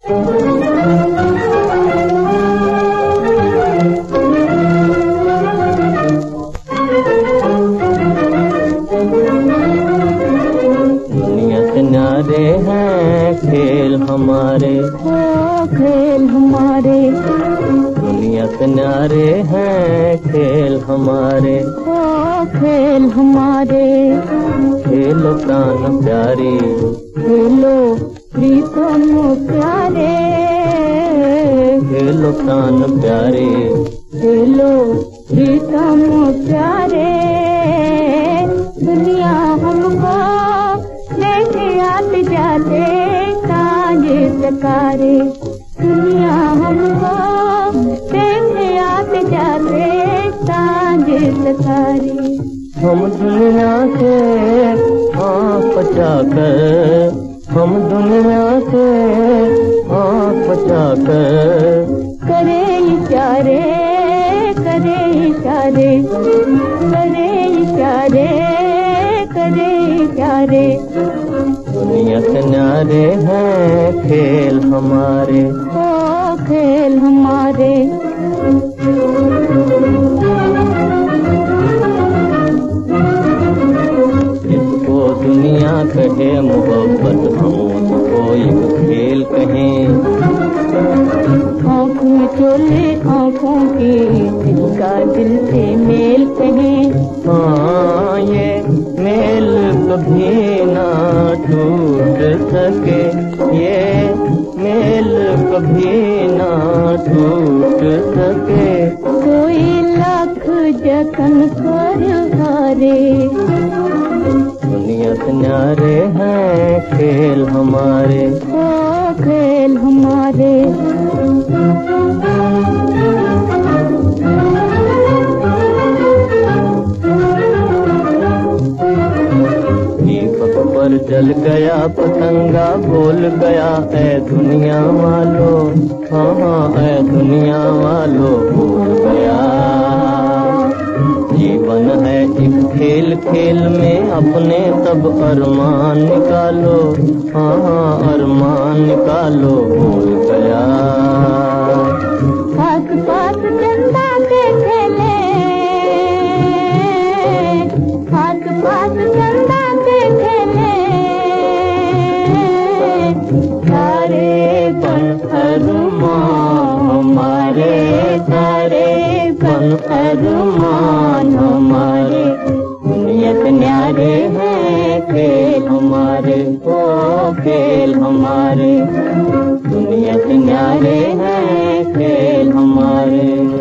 दुनिया के न्यारे हैं खेल हमारे, ओ खेल हमारे, दुनिया के न्यारे हैं खेल हमारे, ओ खेल हमारे। खेलो प्राण प्यारे, खेलो प्रीतम प्यारे, खेलो प्राण प्यारे, खेलो प्रीतम प्यारे। दुनिया हमको लेके आते जाते सांझ सकारे, दुनिया हमको लेके आते जाते सांझ सकारे। हम दुनिया से आँख बचाकर, हम दुनिया से आँख बचाकर करे इशारे, करे इशारे, करे इशारे, करे इशारे। दुनिया के न्यारे हैं खेल हमारे, ओ खेल हमारे। इसको दुनिया कहे मोहब्बत, हम कोई खेल कहें। आँखों चोले आँखों की इसका दिल से मेल कहें। हाँ ये मेल कभी ना टूट सके, ये मेल कभी ना टूट सके। कोई लाख जतन कर हारे, दुनिया के न्यारे हैं खेल हमारे, ओ खेल हमारे। दीपक पर जल गया पतंगा, बोल गया ऐ दुनिया वालो, हाँ हाँ ऐ दुनिया वालो बोल गया। जीवन है एक खेल, खेल में अपने सब अरमान निकालो, हाँ हाँ अरमान निकालो बोल गया। आस पास चंदा के खेले, आस पास चंदा के खेले। सारे बन अरमान हमारे, सारे बन अरमान हमारे। दुनिया के न्यारे हैं खेल हमारे, ओ खेल हमारे। दुनिया के न्यारे हैं खेल हमारे।